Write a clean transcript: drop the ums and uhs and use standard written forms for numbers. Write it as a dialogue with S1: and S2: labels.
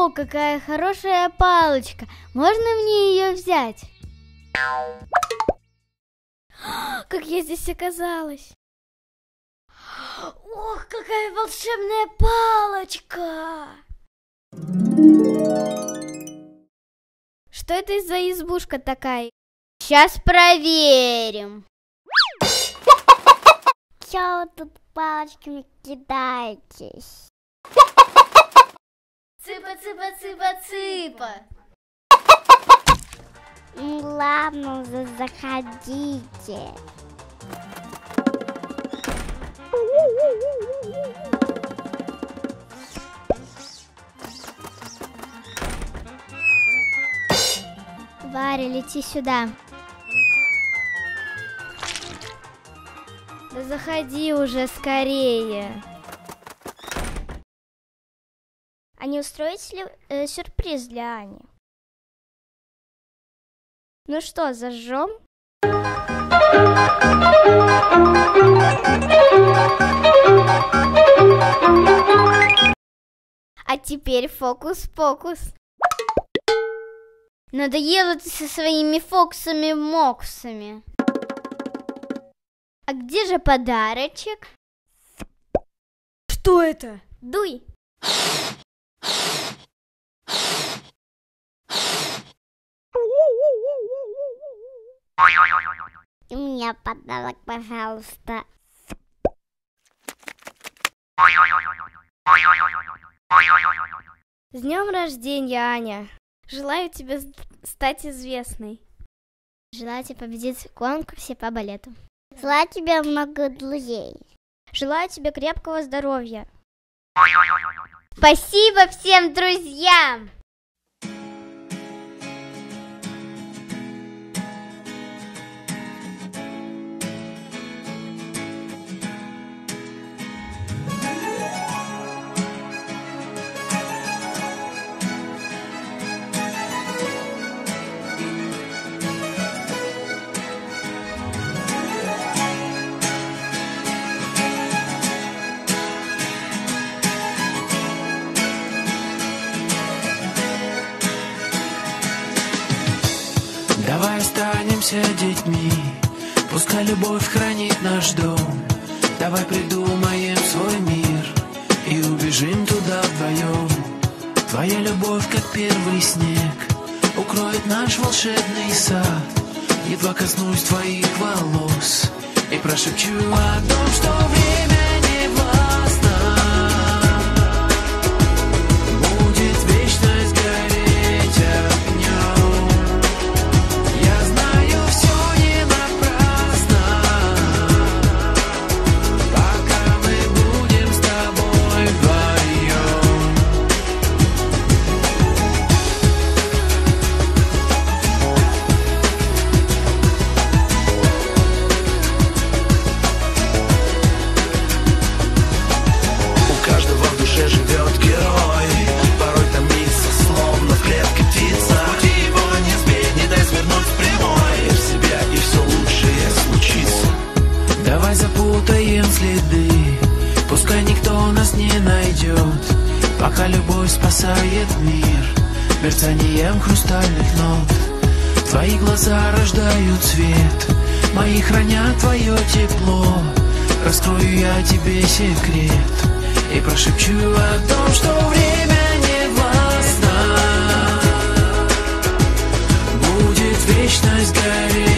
S1: О, какая хорошая палочка! Можно мне ее взять? Как я здесь оказалась? Ох, какая волшебная палочка! Что это за избушка такая? Сейчас проверим.
S2: Чё вы тут палочками кидаетесь?
S1: Цыпа, цыпа, цыпа, цыпа.
S2: Ладно, уже заходите.
S1: Варя, лети сюда. Да заходи уже скорее.
S2: А не устроите ли сюрприз для Ани?
S1: Ну что, зажжем? А теперь фокус-покус. Надоело ты со своими фокусами-мокусами. А где же подарочек? Что это? Дуй.
S2: И мне подарок, пожалуйста.
S1: С днем рождения, Аня! Желаю тебе стать известной. Желаю тебе победить в конкурсе по балету.
S2: Желаю тебе много друзей.
S1: Желаю тебе крепкого здоровья. Спасибо всем друзьям!
S3: Давай останемся детьми, пускай любовь хранит наш дом. Давай придумаем свой мир и убежим туда вдвоем. Твоя любовь, как первый снег, укроет наш волшебный сад. Едва коснусь твоих волос и прошепчу о том, что время не властно. Будет вечность гореть огнем. Я знаю, все не напрасно, пока мы будем с тобой вдвоем. У каждого в душе живет герой, порой томится, словно в клетке птица. Пути его не сбей, не дай свернуть в прямой. Верь в себя, и все лучшее случится. Давай запутаем следы, пускай никто нас не найдет, пока любовь спасает мир мерцанием хрустальных нот. Твои глаза рождают свет, мои хранят твое тепло. Раскрою я тебе секрет и прошепчу о том, что время не властно. Будет вечность гореть.